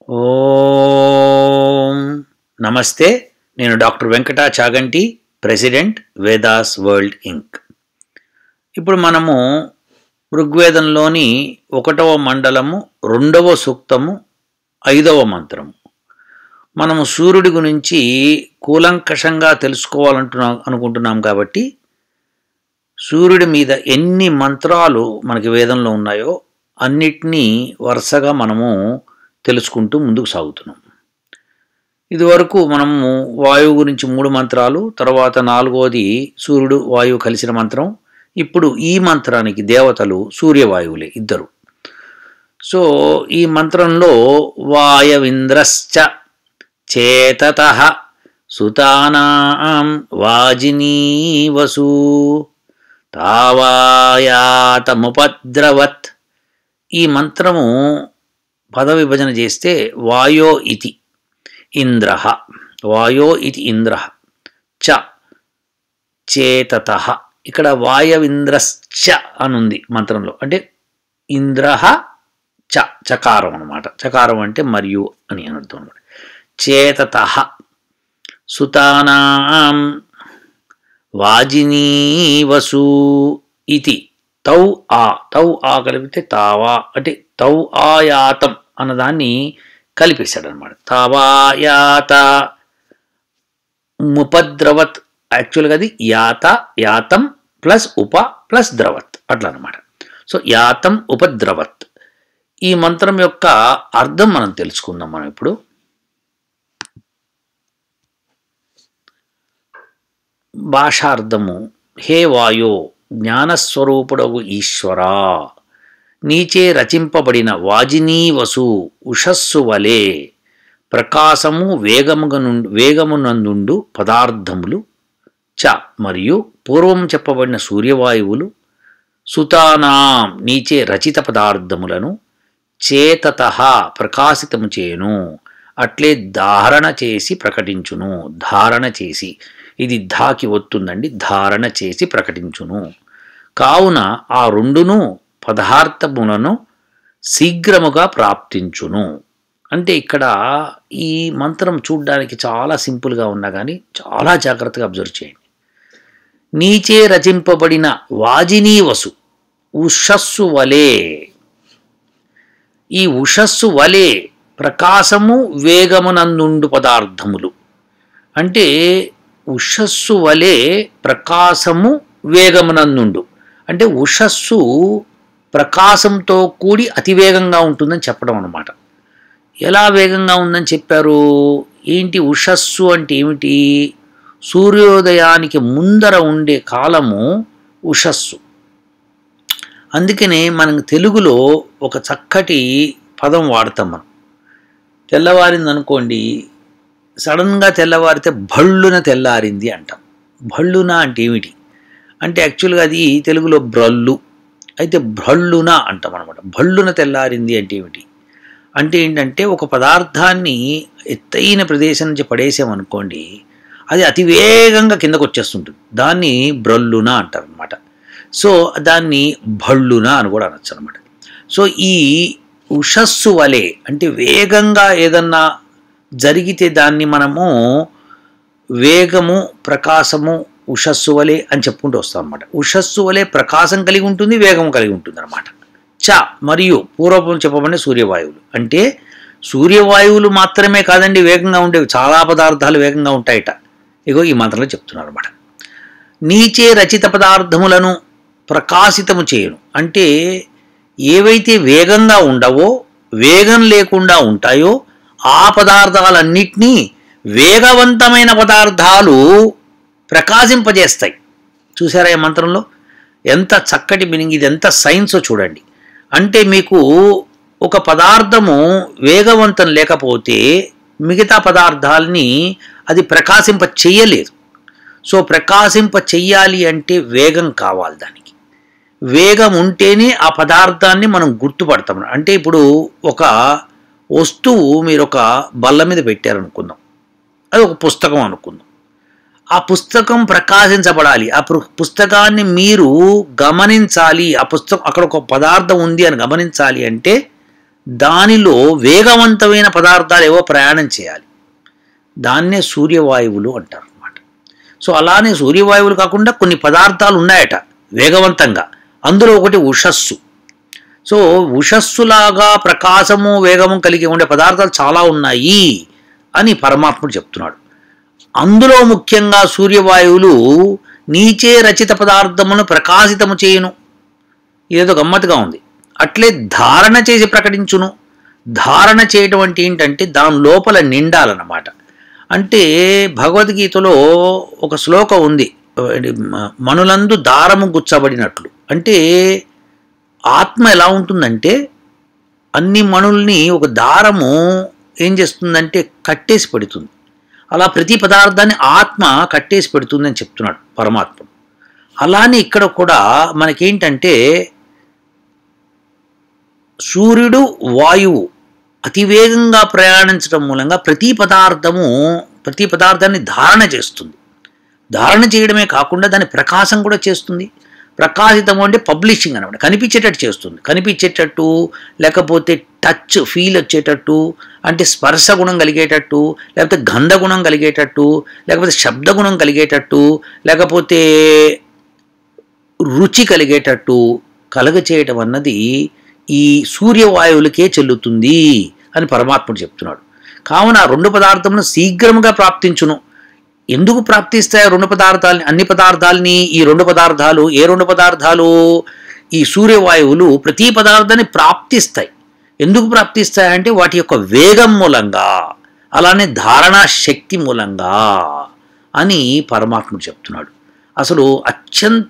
ఓం నమస్తే. నేను doctor Venkata Chaganti, president Vedas World Inc. ఇప్పుడు మనము ఋగ్వేదంలోని 1వ మండలము 2వ సూక్తము 5వ మంత్రము మనము సూర్యుడి గురించి కూలంకషంగా అనుకుంటున్నాం కాబట్టి సూర్యుడి మీద ఎన్ని మంత్రాలు మనకి వేదంలో ఉన్నాయో అన్నిటినీ వరుసగా మనము తెలుసుకుంటూ ముందుకు సాగుతున్నాం. ఇదివరకు మనము వాయువు గురించి 3 మంత్రాలు, తర్వాత 4వది సూర్యుడు వాయువు కలిసిన మంత్రం. ఇప్పుడు ఈ మంత్రానికి దేవతలు సూర్యవాయువులే ఇద్దరు. సో ఈ మంత్రంలో వాయవింద్రశ్చ చేతతః సుతానాం వాజినీవసు తావాయాతముపద్రవత్. ఈ మంత్రము పద విభజన చేస్తే వాయో ఇతి ఇంద్రః, వాయో ఇతి ఇంద్రః చ చేతతః. ఇక్కడ వాయవింద్రశ్చ అనుంది మంత్రంలో, అంటే ఇంద్రః చ చకారం అన్నమాట. చకారం అంటే మరియు అని అర్థం అన్నమాట. చేతతః సుతానాం వాజినీవసు ఇతి తౌ ఆ కలిపితే తావా అంటే తౌ ఆయాతం అన్నదాన్ని కలిపేశాడు అనమాట. తావాయాత ముపద్రవత్. యాక్చువల్గా అది యాతం ప్లస్ ఉప ప్లస్ ద్రవత్ అట్లా అనమాట. సో యాతం ఉపద్రవత్. ఈ మంత్రం యొక్క అర్థం మనం తెలుసుకుందాం. మనం ఇప్పుడు భాషార్థము. హే వాయో, జ్ఞానస్వరూపుడగు ఈశ్వరా, నీచే రచింపబడిన వాజినీవసు ఉషస్సు వలె ప్రకాశము వేగమునందుండు పదార్థములు చ మరియు పూర్వం చెప్పబడిన సూర్యవాయువులు సుతానాం నీచే రచిత పదార్థములను చేతతః ప్రకాశితము చేయును, అట్లే ధారణ చేసి ప్రకటించును. ధారణ చేసి, ఇది ధాకి వస్తుందండి. ధారణ చేసి ప్రకటించును. కావున ఆ రెండును పదార్థములను శీఘ్రముగా ప్రాప్తించును. అంటే ఇక్కడ ఈ మంత్రం చూడ్డానికి చాలా సింపుల్గా ఉన్నా కానీ చాలా జాగ్రత్తగా అబ్జర్వ్ చేయండి. నీచే రచింపబడిన వాజినీవసు ఉషస్సు వలె. ఈ ఉషస్సు వలె ప్రకాశము వేగమునందుండు పదార్థములు. అంటే ఉషస్సు వలె ప్రకాశము వేగమునందుండు అంటే ఉషస్సు ప్రకాశంతో కూడి అతివేగంగా ఉంటుందని చెప్పడం అన్నమాట. ఎలా వేగంగా ఉందని చెప్పారు? ఏంటి ఉషస్సు అంటే ఏమిటి? సూర్యోదయానికి ముందర ఉండే కాలము ఉషస్సు. అందుకనే మనం తెలుగులో ఒక చక్కటి పదం వాడతాం. మనం తెల్లవారింది అనుకోండి, సడన్గా తెల్లవారితే భళ్ళున తెల్లారింది అంటాం. భళ్ళున అంటే ఏమిటి అంటే యాక్చువల్గా అది తెలుగులో బ్రల్లు, అయితే భళ్ళున అంటాం అనమాట. భళ్ళున తెల్లారింది అంటే ఏమిటి అంటే ఏంటంటే ఒక పదార్థాన్ని ఎత్తైన ప్రదేశం నుంచి పడేసామనుకోండి, అది అతివేగంగా కిందకు వచ్చేస్తుంటుంది. దాన్ని బ్రల్లున అంటారు అనమాట. సో దాన్ని భళ్ళున అని కూడా అనొచ్చు అనమాట. సో ఈ ఉషస్సు వలె అంటే వేగంగా ఏదన్నా జరిగితే దాన్ని మనము వేగము ప్రకాశము ఉషస్సు వలె అని చెప్పుకుంటూ వస్తాం అనమాట. ఉషస్సు వలె ప్రకాశం కలిగి ఉంటుంది, వేగం కలిగి ఉంటుంది అనమాట. చ మరియు పూర్వపం చెప్పబడిన సూర్యవాయువులు. అంటే సూర్యవాయువులు మాత్రమే కాదండి వేగంగా ఉండేవి, చాలా పదార్థాలు వేగంగా ఉంటాయట. ఇగో ఈ మంత్రంలో చెప్తున్నారు అనమాట. నీచే రచిత పదార్థములను ప్రకాశితము చేయును. అంటే ఏవైతే వేగంగా ఉండవో, వేగం లేకుండా ఉంటాయో ఆ పదార్థాలన్నిటినీ వేగవంతమైన పదార్థాలు ప్రకాశింపజేస్తాయి. చూసారా ఈ మంత్రంలో ఎంత చక్కటి మీనింగ్, ఇది ఎంత సైన్సో చూడండి. అంటే మీకు ఒక పదార్థము వేగవంతం లేకపోతే మిగతా పదార్థాలని అది ప్రకాశింప చెయ్యలేదు. సో ప్రకాశింప చెయ్యాలి అంటే వేగం కావాలి. దానికి వేగం ఉంటేనే ఆ పదార్థాన్ని మనం గుర్తుపడతాం. అంటే ఇప్పుడు ఒక వస్తువు మీరు ఒక బల్ల మీద పెట్టారనుకుందాం, అది ఒక పుస్తకం అనుకుందాం. ఆ పుస్తకం ప్రకాశించబడాలి, ఆ పుస్తకాన్ని మీరు గమనించాలి, ఆ పుస్తకం అక్కడ ఒక పదార్థం ఉంది అని గమనించాలి అంటే దానిలో వేగవంతమైన పదార్థాలు ఏవో ప్రయాణం చేయాలి. దాన్నే సూర్యవాయువులు అంటారు అన్నమాట. సో అలానే సూర్యవాయువులు కాకుండా కొన్ని పదార్థాలు ఉన్నాయట వేగవంతంగా. అందులో ఒకటి ఉషస్సు. సో ఉషస్సులాగా ప్రకాశము వేగము కలిగి ఉండే పదార్థాలు చాలా ఉన్నాయి అని పరమాత్ముడు చెప్తున్నాడు. అందులో ముఖ్యంగా సూర్యవాయువులు నీచే రచిత పదార్థమును ప్రకాశితము చేయును. ఇదేదో గమ్మత్తుగా ఉంది. అట్లే ధారణ చేసి ప్రకటించును. ధారణ చేయడం అంటే ఏంటంటే దాని లోపల నిండాలన్నమాట. అంటే భగవద్గీతలో ఒక శ్లోకం ఉంది, మనులందు దారము గుచ్చబడినట్లు. అంటే ఆత్మ ఎలా ఉంటుందంటే అన్ని మణుల్ని ఒక దారము ఏం చేస్తుందంటే కట్టేసి పెడుతుంది. అలా ప్రతి పదార్థాన్ని ఆత్మ కట్టేసి పెడుతుందని చెప్తున్నాడు పరమాత్ముడు. అలానే ఇక్కడ కూడా మనకేంటంటే సూర్యుడు వాయువు అతివేగంగా ప్రయాణించడం మూలంగా ప్రతి పదార్థాన్ని ధారణ చేస్తుంది. ధారణ చేయడమే కాకుండా దాని ప్రకాశం కూడా చేస్తుంది. ప్రకాశితము అంటే పబ్లిషింగ్ అనమాట, కనిపించేటట్టు చేస్తుంది. కనిపించేటట్టు, లేకపోతే టచ్ ఫీల్ వచ్చేటట్టు, అంటే స్పర్శ గుణం కలిగేటట్టు, లేకపోతే గంధ గుణం కలిగేటట్టు, లేకపోతే శబ్ద గుణం కలిగేటట్టు, లేకపోతే రుచి కలిగేటట్టు కలగచేయటం అన్నది ఈ సూర్యవాయువులకే చెల్లుతుంది అని పరమాత్ముడు చెప్తున్నాడు. కావున రెండు పదార్థములను శీఘ్రముగా ప్రాప్తించును. ఎందుకు ప్రాప్తిస్తాయి రెండు పదార్థాలని, అన్ని పదార్థాలని? ఈ రెండు పదార్థాలు ఏ రెండు పదార్థాలు? ఈ సూర్యవాయువులు ప్రతి పదార్థాన్ని ప్రాప్తిస్తాయి. ఎందుకు ప్రాప్తిస్తాయంటే వాటి యొక్క వేగం మూలంగా, అలానే ధారణా శక్తి మూలంగా అని పరమాత్ముడు చెప్తున్నాడు. అసలు అత్యంత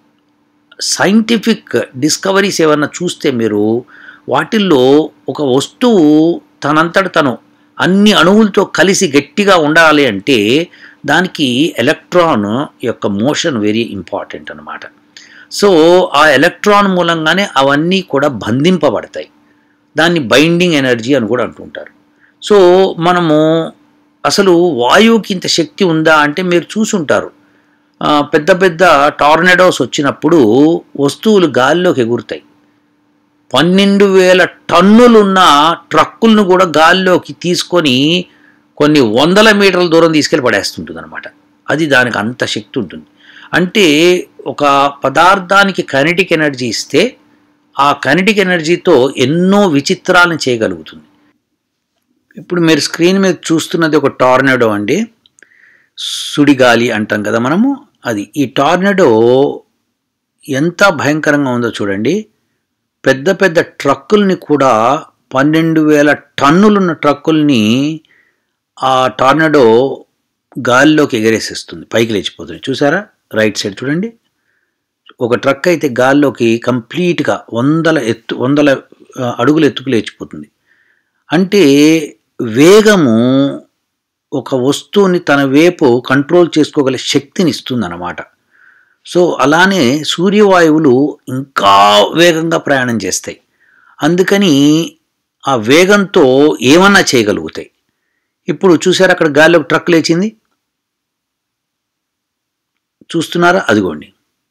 సైంటిఫిక్ డిస్కవరీస్ ఏమన్నా చూస్తే మీరు వాటిల్లో ఒక వస్తువు తనంతట తను అన్ని అణువులతో కలిసి గట్టిగా ఉండాలి అంటే దానికి ఎలక్ట్రాన్ యొక్క మోషన్ వెరీ ఇంపార్టెంట్ అన్నమాట. సో ఆ ఎలక్ట్రాన్ మూలంగానే అవన్నీ కూడా బంధింపబడతాయి. దాన్ని బైండింగ్ ఎనర్జీ అని కూడా అంటుంటారు. సో మనము అసలు వాయువుకి ఇంత శక్తి ఉందా అంటే మీరు చూసుంటారు, పెద్ద పెద్ద టార్నడోస్ వచ్చినప్పుడు వస్తువులు గాల్లోకి ఎగురుతాయి. 12,000 టన్నులున్న ట్రక్కులను కూడా గాల్లోకి తీసుకొని కొన్ని వందల మీటర్ల దూరం తీసుకెళ్ళి పడేస్తుంటుంది అనమాట. అది దానికి అంత శక్తి ఉంటుంది. అంటే ఒక పదార్థానికి కైనెటిక్ ఎనర్జీ ఇస్తే ఆ కైనెటిక్ ఎనర్జీతో ఎన్నో విచిత్రాలను చేయగలుగుతుంది. ఇప్పుడు మీరు స్క్రీన్ మీద చూస్తున్నది ఒక టార్నడో అండి, సుడిగాలి అంటాం కదా మనము. అది ఈ టార్నడో ఎంత భయంకరంగా ఉందో చూడండి. పెద్ద పెద్ద ట్రక్కుల్ని కూడా 12,000 టన్నులున్న ట్రక్కుల్ని ఆ టార్నడో గాలిలోకి ఎగరేసేస్తుంది, పైకి లేచిపోతుంది. చూసారా రైట్ సైడ్ చూడండి. ఒక ట్రక్ అయితే గాల్లోకి కంప్లీట్గా 100 అడుగులు ఎత్తుకు లేచిపోతుంది. అంటే వేగము ఒక వస్తువుని తన వైపు కంట్రోల్ చేసుకోగల శక్తిని ఇస్తుందన్నమాట. సో అలానే సూర్యవాయువులు ఇంకా వేగంగా ప్రయాణం చేస్తాయి. అందుకని ఆ వేగంతో ఏమన్నా చేయగలుగుతాయి. ఇప్పుడు చూసారా అక్కడ గాలిలోకి ట్రక్ లేచింది, చూస్తున్నారా? అదిగోండి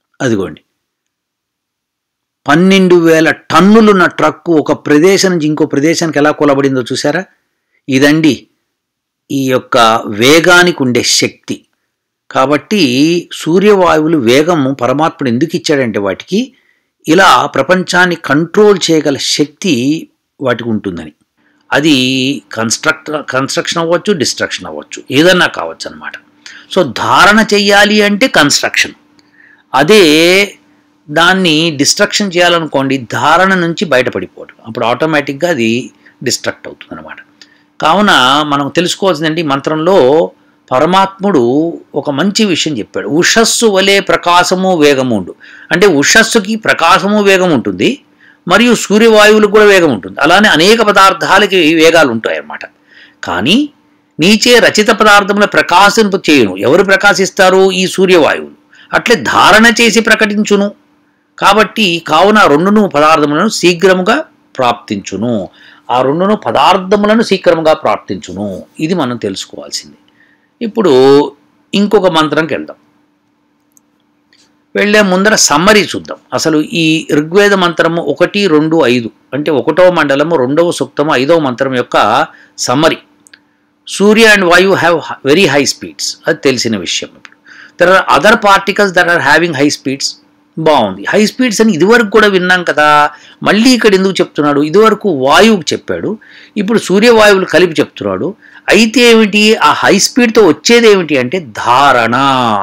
12,000 టన్నులున్న ట్రక్కు ఒక ప్రదేశం నుంచి ఇంకో ప్రదేశానికి ఎలా కొలబడిందో చూసారా? ఇదండి ఈ యొక్క వేగానికి ఉండే శక్తి. కాబట్టి సూర్యవాయువులు వేగము పరమాత్ముడు ఎందుకు ఇచ్చాడంటే వాటికి ఇలా ప్రపంచాన్ని కంట్రోల్ చేయగల శక్తి వాటికి ఉంటుందని. అది కన్స్ట్రక్షన్ అవ్వచ్చు, డిస్ట్రక్షన్ అవ్వచ్చు, ఏదన్నా కావచ్చు అనమాట. సో ధారణ చెయ్యాలి అంటే కన్స్ట్రక్షన్, అదే దాన్ని డిస్ట్రక్షన్ చేయాలనుకోండి ధారణ నుంచి బయటపడిపోవడం, అప్పుడు ఆటోమేటిక్గా అది డిస్ట్రక్ట్ అవుతుంది అనమాట. కావున మనం తెలుసుకోవాల్సిందండి, మంత్రంలో పరమాత్ముడు ఒక మంచి విషయం చెప్పాడు. ఉషస్సు వలె ప్రకాశము వేగము ఉండు. అంటే ఉషస్సుకి ప్రకాశము వేగం ఉంటుంది, మరియు సూర్యవాయువులకు కూడా వేగం ఉంటుంది. అలానే అనేక పదార్థాలకి వేగాలు ఉంటాయి అన్నమాట. కానీ నీచే రచిత పదార్థముల ప్రకాశింపు చేయును. ఎవరు ప్రకాశిస్తారు? ఈ సూర్యవాయువులు. అట్లే ధారణ చేసి ప్రకటించును. కాబట్టి కావున రెండును పదార్థములను శీఘ్రముగా ప్రాప్తించును. ఆ రెండును పదార్థములను శీఘ్రముగా ప్రాప్తించును. ఇది మనం తెలుసుకోవాల్సింది. ఇప్పుడు ఇంకొక మంత్రంకి వెళ్దాం. వెళ్ళే ముందర సమ్మరీ చూద్దాం. అసలు ఈ ఋగ్వేద మంత్రము 1, 2, 5 అంటే 1వ మండలము, 2వ సూక్తము, 5వ మంత్రం యొక్క summary. Surya and Vayu have very high speeds, అది తెలిసిన విషయం. ఇప్పుడు there are other particles that are having high speeds. బాగుంది, హై స్పీడ్స్ అని ఇదివరకు కూడా విన్నాం కదా, మళ్ళీ ఇక్కడ ఎందుకు చెప్తున్నాడు? ఇదివరకు వాయువుకి చెప్పాడు, ఇప్పుడు సూర్యవాయువులు కలిపి చెప్తున్నాడు. అయితే ఏమిటి ఆ హై స్పీడ్తో వచ్చేది ఏమిటి అంటే ధారణ,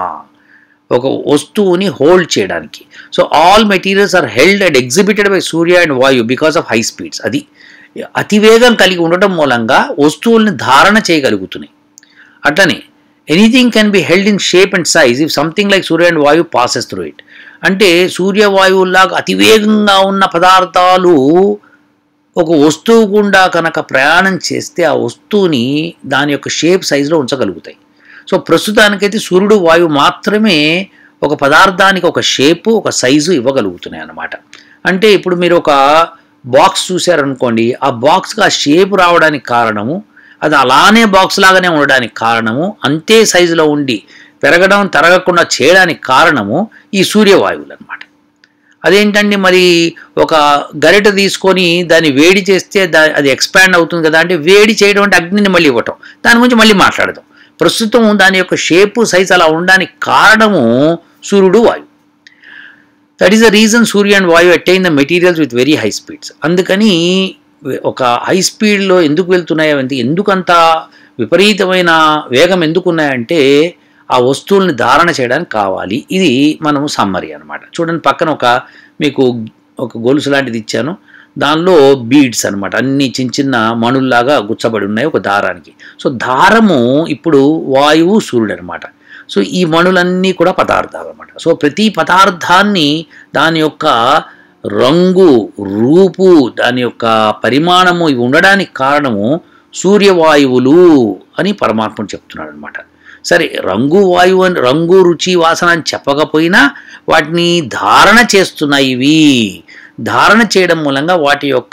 ఒక వస్తువుని హోల్డ్ చేయడానికి. So all materials are held and exhibited by Surya and Vayu because of high speeds. అది అతివేగం కలిగి ఉండటం మూలంగా వస్తువుల్ని ధారణ చేయగలుగుతున్నాయి. అట్లనే anything can be held in shape and size if something like Surya and Vayu passes through it. అంటే సూర్యవాయువులాగా అతివేగంగా ఉన్న పదార్థాలు ఒక వస్తువు గుండా కనుక ప్రయాణం చేస్తే ఆ వస్తువుని దాని యొక్క షేప్ సైజులో ఉంచగలుగుతాయి. సో ప్రస్తుతానికైతే సూర్యుడు వాయువు మాత్రమే ఒక పదార్థానికి ఒక షేపు, ఒక సైజు ఇవ్వగలుగుతున్నాయి అన్నమాట. అంటే ఇప్పుడు మీరు ఒక బాక్స్ చూశారనుకోండి, ఆ బాక్స్కి ఆ షేప్ రావడానికి కారణము, అది అలానే బాక్స్ లాగానే ఉండడానికి కారణము, అంతే సైజులో ఉండి పెరగడం తరగకుండా చేయడానికి కారణము ఈ సూర్యవాయువులు అన్నమాట. అదేంటండి మరి ఒక గరిట తీసుకొని దాన్ని వేడి చేస్తే అది ఎక్స్పాండ్ అవుతుంది కదా, అంటే వేడి చేయడం అంటే అగ్నిని మళ్ళీ ఇవ్వటం. దాని గురించి మళ్ళీ మాట్లాడదాం. ప్రస్తుతం దాని యొక్క షేపు సైజ్ అలా ఉండడానికి కారణము సూర్యుడు వాయువు. That is the reason Surya and Vayu attain the materials with very high speeds. అందుకని ఒక హై స్పీడ్లో ఎందుకు వెళ్తున్నాయంటే, ఎందుకంత విపరీతమైన వేగం ఎందుకున్నాయంటే ఆ వస్తువుల్ని ధారణ చేయడానికి కావాలి. ఇది మనం సమ్మరీ అనమాట. చూడండి, పక్కన మీకు ఒక గొలుసు లాంటిది ఇచ్చాను, దానిలో బీడ్స్ అనమాట, అన్ని చిన్న చిన్న మణుల్లాగా గుచ్చబడి ఉన్నాయి ఒక దారానికి. సో దారము ఇప్పుడు వాయువు, సూర్యుడు అనమాట. సో ఈ మణులన్నీ కూడా పదార్థాలు అనమాట. సో ప్రతి పదార్థాన్ని దాని యొక్క రంగు, రూపు, దాని యొక్క పరిమాణము ఇవి ఉండడానికి కారణము సూర్యవాయువులు అని పరమాత్ముడు చెప్తున్నాడు అనమాట. సరే, రంగు వాయువు అని, రంగు రుచి వాసన అని చెప్పకపోయినా వాటిని ధారణ చేస్తున్నాయి. ఇవి ధారణ చేయడం మూలంగా వాటి యొక్క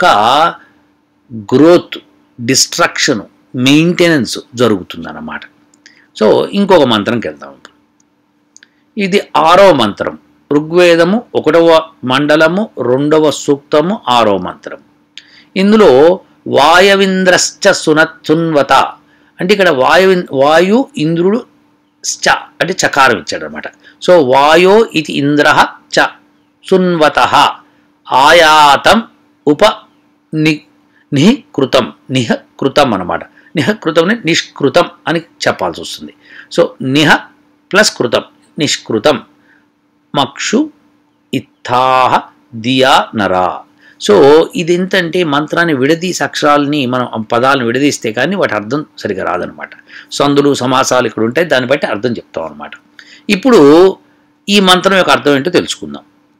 గ్రోత్, డిస్ట్రక్షన్, మెయింటెనెన్స్ జరుగుతుందన్నమాట. సో ఇంకొక మంత్రంకి వెళ్దాం. ఇది 6వ మంత్రం, ఋగ్వేదము 1వ మండలము, 2వ సూక్తము, 6వ మంత్రం. ఇందులో వాయవింద్రశ్చ సునత్సున్వత అంటే ఇక్కడ వాయు ఇంద్రుడు చ అంటే చకారం ఇచ్చాడు అనమాట. సో వాయో ఇది ఇంద్ర చ సున్వత ఆయాతం ఉప నిహకృతం, నిహకృతం అనమాట. నిహకృతం నిష్కృతం అని చెప్పాల్సి వస్తుంది. సో నిహ ప్లస్ కృతం, నిష్కృతం. మక్షు ఇత్థాహ దియా నరా. సో ఇది ఎంతంటే మంత్రాన్ని విడదీసి అక్షరాలని మనం పదాలను విడదీస్తే కానీ వాటి అర్థం సరిగా రాదనమాట. సందులు, సమాసాలు ఇక్కడ ఉంటాయి, దాన్ని బట్టి అర్థం చెప్తాం అనమాట. ఇప్పుడు ఈ మంత్రం యొక్క అర్థం ఏంటో తెలుసుకుందాం.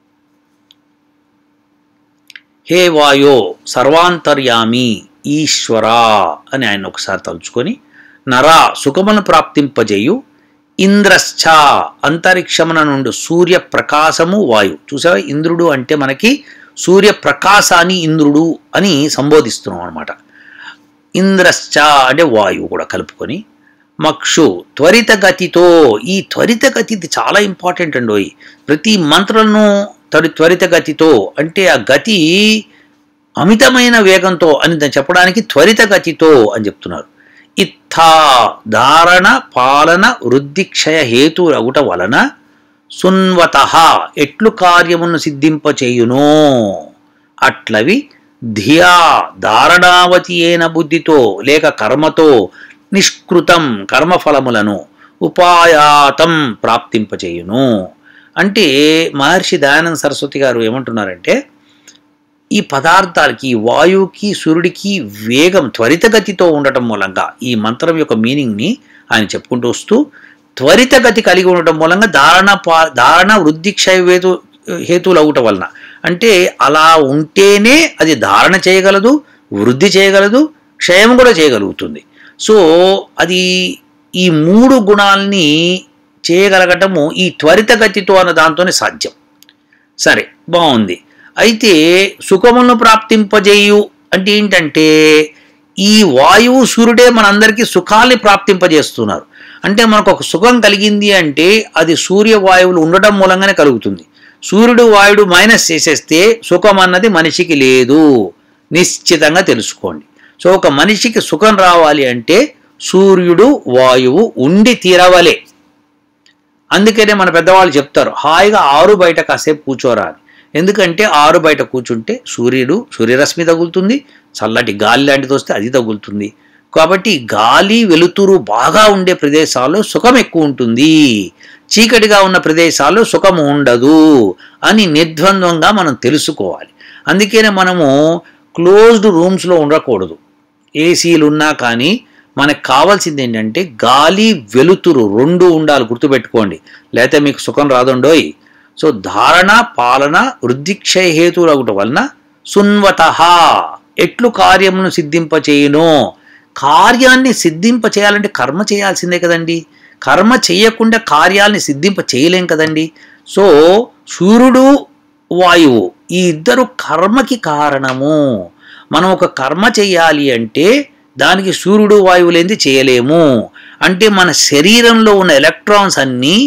హే వాయో సర్వాంతర్యామి ఈశ్వరా అని ఆయన ఒకసారి తలుచుకొని, నరా సుఖమును ప్రాప్తింపజేయు, ఇంద్రశ్చ అంతరిక్షమున నుండి సూర్య ప్రకాశము వాయు. చూసావా, ఇంద్రుడు అంటే మనకి సూర్యప్రకాశాన్ని ఇంద్రుడు అని సంబోధిస్తున్నాం అనమాట. ఇంద్రశ్చ అంటే వాయువు కూడా కలుపుకొని, మక్షు త్వరితగతితో. ఈ త్వరితగతి చాలా ఇంపార్టెంట్ అండి. ప్రతి మంత్రాలను త్వరితగతితో అంటే ఆ గతి అమితమైన వేగంతో అని చెప్పడానికి త్వరితగతితో అని చెప్తున్నారు. ఇత్థా ధారణ పాలన వృద్ధిక్షయ హేతు అగుట వలన సున్వత ఎట్లు కార్యమును సిద్ధింపచేయునో అట్లవి ధియా ధారణావతి అయిన బుద్ధితో లేక కర్మతో నిష్కృతం కర్మఫలములను ఉపాయాతం ప్రాప్తింపచేయును. అంటే మహర్షి దయానంద సరస్వతి గారు ఏమంటున్నారంటే, ఈ పదార్థాలకి, వాయువుకి, సూర్యుడికి వేగం త్వరితగతితో ఉండటం మూలంగా ఈ మంత్రం యొక్క మీనింగ్ని ఆయన చెప్పుకుంటూ వస్తూ, త్వరితగతి కలిగి ఉండటం మూలంగా ధారణ వృద్ధి క్షయ హేతువులు అవటం వలన, అంటే అలా ఉంటేనే అది ధారణ చేయగలదు, వృద్ధి చేయగలదు, క్షయం కూడా చేయగలుగుతుంది. సో అది ఈ 3 గుణాలని చేయగలగటము ఈ త్వరితగతితో అన్న దాంతోనే సాధ్యం. సరే, బాగుంది. అయితే సుఖములను ప్రాప్తింపజేయు అంటే ఏంటంటే, ఈ వాయువు సూర్యుడే మనందరికీ సుఖాల్ని ప్రాప్తింపజేస్తున్నారు. అంటే మనకు ఒక సుఖం కలిగింది అంటే అది సూర్యవాయువులు ఉండటం మూలంగానే కలుగుతుంది. సూర్యుడు వాయుడు మైనస్ చేసేస్తే సుఖం అన్నది మనిషికి లేదు, నిశ్చితంగా తెలుసుకోండి. సో ఒక మనిషికి సుఖం రావాలి అంటే సూర్యుడు వాయువు ఉండి తీరవలే. అందుకనే మన పెద్దవాళ్ళు చెప్తారు హాయిగా ఆరు బయట కాసేపు కూర్చోరా అని. ఎందుకంటే ఆరు బయట కూర్చుంటే సూర్యరశ్మి తగులుతుంది, చల్లటి గాలి లాంటిది వస్తే అది తగులుతుంది. కాబట్టి గాలి వెలుతురు బాగా ఉండే ప్రదేశాల్లో సుఖం ఎక్కువ ఉంటుంది, చీకటిగా ఉన్న ప్రదేశాల్లో సుఖం ఉండదు అని నిర్ద్వంద్వంగా మనం తెలుసుకోవాలి. అందుకనే మనము క్లోజ్డ్ రూమ్స్లో ఉండకూడదు. ఏసీలు ఉన్నా కానీ మనకు కావాల్సింది ఏంటంటే గాలి వెలుతురు రెండు ఉండాలి, గుర్తుపెట్టుకోండి, లేకపోతే మీకు సుఖం రాదుండోయ్. సో ధారణ పాలన వృద్ధిక్షయ హేతువులగుట వలన సున్వత ఎట్లు కార్యమును సిద్ధింపచేయును. కార్యాన్ని సిద్ధింప చేయాలంటే కర్మ చేయాల్సిందే కదండి. కర్మ చేయకుండా కార్యాలని సిద్ధింప చేయలేం కదండి. సో సూర్యుడు వాయువు ఈ ఇద్దరు కర్మకి కారణము. మనం ఒక కర్మ చేయాలి అంటే దానికి సూర్యుడు వాయువులేంది చేయలేము. అంటే మన శరీరంలో ఉన్న ఎలక్ట్రాన్స్ అన్నీ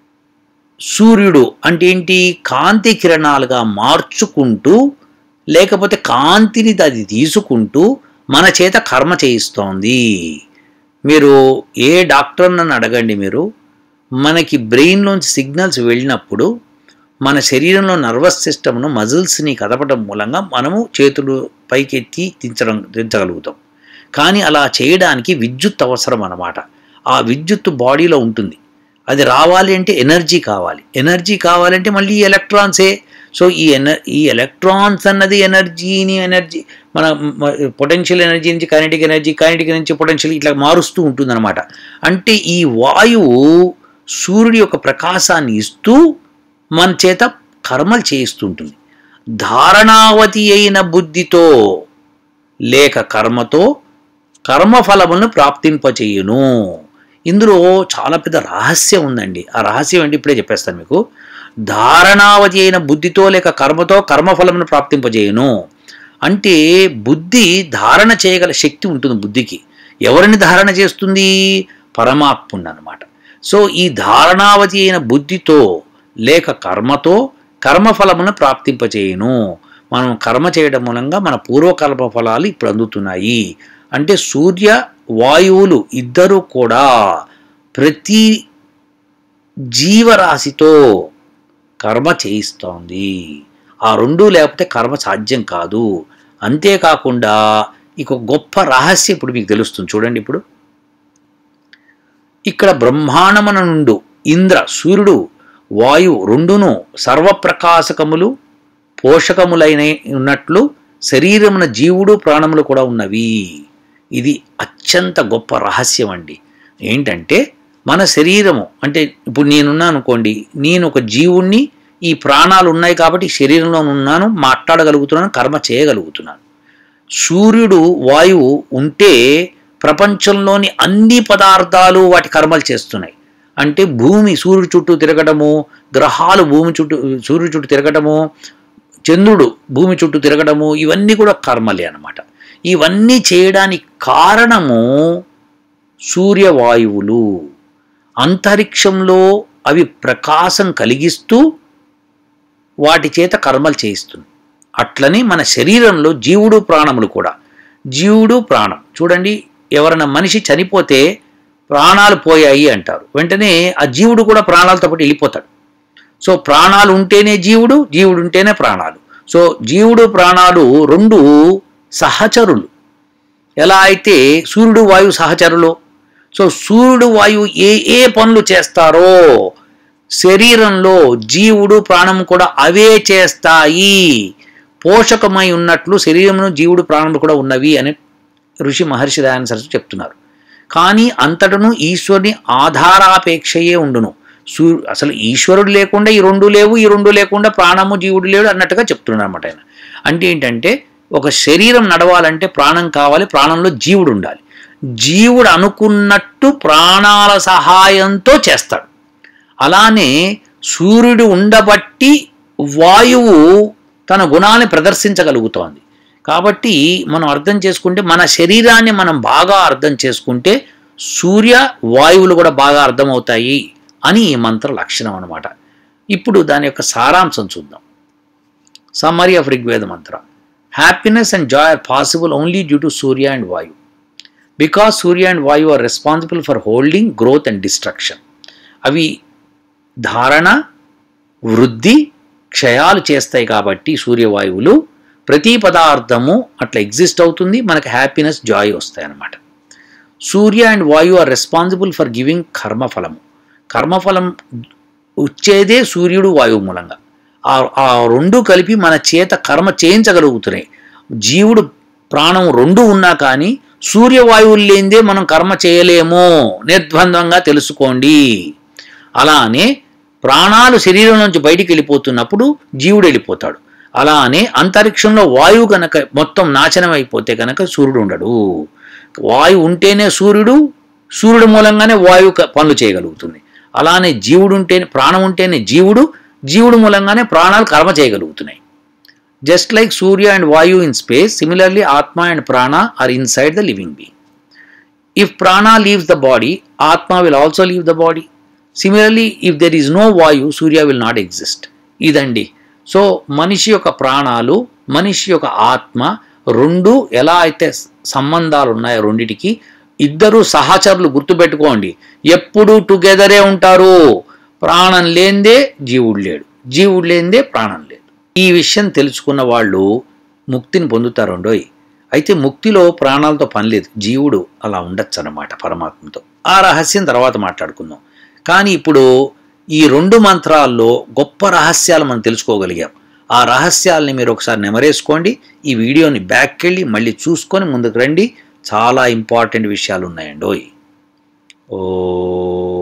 సూర్యుడు అంటే ఏంటి, కాంతి కిరణాలుగా మార్చుకుంటూ లేకపోతే కాంతిని అది తీసుకుంటూ మన చేత కర్మ చేయిస్తోంది. మీరు ఏ డాక్టర్ నన్ను అడగండి, మీరు మనకి బ్రెయిన్లోంచి సిగ్నల్స్ వెళ్ళినప్పుడు మన శరీరంలో నర్వస్ సిస్టమ్ను మజిల్స్ని కదపడం మూలంగా మనము చేతులు పైకెత్తి దించగలుగుతాం. కానీ అలా చేయడానికి విద్యుత్ అవసరం అన్నమాట. ఆ విద్యుత్ బాడీలో ఉంటుంది. అది రావాలి అంటే ఎనర్జీ కావాలి. ఎనర్జీ కావాలంటే మళ్ళీ ఎలక్ట్రాన్సే. సో ఈ ఎలక్ట్రాన్స్ అన్నది ఎనర్జీ మన పొటెన్షియల్ ఎనర్జీ నుంచి కైనెటిక్ నుంచి పొటెన్షియల్ ఇట్లా మారుస్తూ ఉంటుందన్నమాట. అంటే ఈ వాయువు సూర్యుడి యొక్క ప్రకాశాన్ని ఇస్తూ మన చేత కర్మలు చేయిస్తుంటుంది. ధారణావతి అయిన బుద్ధితో లేక కర్మతో కర్మఫలములను ప్రాప్తింపచేయును. ఇందులో చాలా పెద్ద రహస్యం ఉందండి. ఆ రహస్యం ఏంటి ఇప్పుడే చెప్పేస్తాను మీకు. ధారణావతి అయిన బుద్ధితో లేక కర్మతో కర్మఫలమును ప్రాప్తింపజేయును అంటే బుద్ధి ధారణ చేయగల శక్తి ఉంటుంది బుద్ధికి. ఎవరిని ధారణ చేస్తుంది? పరమాత్ముని అన్నమాట. సో ఈ ధారణావతి అయిన బుద్ధితో లేక కర్మతో కర్మఫలమును ప్రాప్తింపచేయును. మనం కర్మ చేయడం మూలంగా మన పూర్వకర్మ ఫలాలు ఇప్పుడు అందుతున్నాయి. అంటే సూర్య వాయువులు ఇద్దరూ కూడా ప్రతి జీవరాశితో కర్మ చేయిస్తోంది. ఆ రెండూ లేకపోతే కర్మ సాధ్యం కాదు. అంతేకాకుండా ఇక గొప్ప రహస్యం ఇప్పుడు మీకు తెలుస్తుంది చూడండి. ఇప్పుడు ఇక్కడ బ్రహ్మాండమున నుండు ఇంద్ర సూర్యుడు వాయువు రెండును సర్వప్రకాశకములు పోషకములైన ఉన్నట్లు శరీరమున జీవుడు ప్రాణములు కూడా ఉన్నవి. ఇది అత్యంత గొప్ప రహస్యం అండి. ఏంటంటే మన శరీరము అంటే ఇప్పుడు నేనున్నాను అనుకోండి, నేను ఒక జీవుణ్ణి, ఈ ప్రాణాలు ఉన్నాయి కాబట్టి శరీరంలో ఉన్నాను, మాట్లాడగలుగుతున్నాను, కర్మ చేయగలుగుతున్నాను. సూర్యుడు వాయువు ఉంటే ప్రపంచంలోని అన్ని పదార్థాలు వాటి కర్మలు చేస్తున్నాయి. అంటే భూమి సూర్యుడి చుట్టూ తిరగడము, గ్రహాలు సూర్యుడి చుట్టూ తిరగడము, చంద్రుడు భూమి చుట్టూ తిరగడము, ఇవన్నీ కూడా కర్మలే అన్నమాట. ఇవన్నీ చేయడానికి కారణము సూర్యవాయువులు. అంతరిక్షంలో అవి ప్రకాశం కలిగిస్తూ వాటి చేత కర్మలు చేయిస్తుంది. అట్లని మన శరీరంలో జీవుడు ప్రాణములు కూడా. జీవుడు ప్రాణం చూడండి, ఎవరైనా మనిషి చనిపోతే ప్రాణాలు పోయాయి అంటారు, వెంటనే ఆ జీవుడు కూడా ప్రాణాలతో పాటు వెళ్ళిపోతాడు. సో ప్రాణాలు ఉంటేనే జీవుడు, జీవుడు ఉంటేనే ప్రాణాలు. సో జీవుడు ప్రాణాలు రెండు సహచరులు. ఎలా అయితే సూర్యుడు వాయువు సహచరులు. సో సూర్యుడు వాయువు ఏ పనులు చేస్తారో శరీరంలో జీవుడు ప్రాణం కూడా అవే చేస్తాయి. పోషకమై ఉన్నట్లు శరీరంలో జీవుడు ప్రాణములు కూడా ఉన్నవి అని ఋషి మహర్షి దయానంద సరస్వతి చెప్తున్నారు. కానీ అంతటను ఈశ్వరుని ఆధారాపేక్షయే ఉండును. అసలు ఈశ్వరుడు లేకుండా ఈ రెండు లేవు, ఈ రెండు లేకుండా ప్రాణము జీవుడు లేడు అన్నట్టుగా చెప్తున్నారు అన్నమాట ఆయన. అంటే ఏంటంటే ఒక శరీరం నడవాలంటే ప్రాణం కావాలి, ప్రాణంలో జీవుడు ఉండాలి. జీవుడు అనుకున్నట్టు ప్రాణాల సహాయంతో చేస్తాడు. అలానే సూర్యుడు ఉండబట్టి వాయువు తన గుణాన్ని ప్రదర్శించగలుగుతోంది. కాబట్టి మనం అర్థం చేసుకుంటే మన శరీరాన్ని మనం బాగా అర్థం చేసుకుంటే సూర్య వాయువులు కూడా బాగా అర్థమవుతాయి అని ఈ మంత్ర లక్షణం అన్నమాట. ఇప్పుడు దాని యొక్క సారాంశం చూద్దాం. Summary of Rigveda mantra. Happiness and joy are possible only due to Surya and Vayu. Because Surya and Vayu are responsible for holding, growth and destruction. అవి ధారణ, వృద్ధి, క్షయాలు చేస్తాయి కాబట్టి సూర్యవాయువులు ప్రతి పదార్థము అట్లా ఎగ్జిస్ట్ అవుతుంది, మనకు హ్యాపీనెస్, జాయ్ వస్తాయి అన్నమాట. Surya and Vayu are responsible for giving కర్మఫలము. కర్మఫలం వచ్చేదే సూర్యుడు వాయువు మూలంగా. ఆ రెండు కలిపి మన చేత కర్మ చేయించగలుగుతున్నాయి. జీవుడు ప్రాణం రెండు ఉన్నా కానీ సూర్యవాయువులు లేనిదే మనం కర్మ చేయలేము, నిర్ద్వంద్వంగా తెలుసుకోండి. అలానే ప్రాణాలు శరీరం నుంచి బయటికి వెళ్ళిపోతున్నప్పుడు జీవుడు వెళ్ళిపోతాడు. అలానే అంతరిక్షంలో వాయువు కనుక మొత్తం నాశనం అయిపోతే కనుక సూర్యుడు ఉండడు. వాయువు ఉంటేనే సూర్యుడు, సూర్యుడు మూలంగానే వాయువు పనులు చేయగలుగుతుంది. అలానే జీవుడు ఉంటేనే, ప్రాణం ఉంటేనే జీవుడు, జీవుడు మూలంగానే ప్రాణాలు కర్మ చేయగలుగుతున్నాయి. Just like Surya and Vayu in space, similarly atma and prana are inside the living being. If prana leaves the body, atma will also leave the body. Similarly if there is no Vayu, Surya will not exist. ఇదండి. సో మనిషి యొక్క ప్రాణాలు, మనిషి యొక్క ఆత్మ రెండు ఎలా అయితే సంబంధాలు ఉన్నాయో రెండిటికి, ఇద్దరు సహచరులు గుర్తుపెట్టుకోండి, ఎప్పుడూ టుగెదరే ఉంటారు. ప్రాణం లేనిదే జీవుడు లేడు, జీవుడు లేనిదే ప్రాణం లేదు. ఈ విషయం తెలుసుకున్న వాళ్ళు ముక్తిని పొందుతారండోయ్. అయితే ముక్తిలో ప్రాణాలతో పని లేదు, జీవుడు అలా ఉండొచ్చు అన్నమాట పరమాత్మతో. ఆ రహస్యం తర్వాత మాట్లాడుకుందాం. కానీ ఇప్పుడు ఈ రెండు మంత్రాల్లో గొప్ప రహస్యాలు మనం తెలుసుకోగలిగాం. ఆ రహస్యాలని మీరు ఒకసారి నెమరేసుకోండి. ఈ వీడియోని బ్యాక్కి వెళ్ళి మళ్ళీ చూసుకొని ముందుకు రండి. చాలా ఇంపార్టెంట్ విషయాలు ఉన్నాయండి. ఓ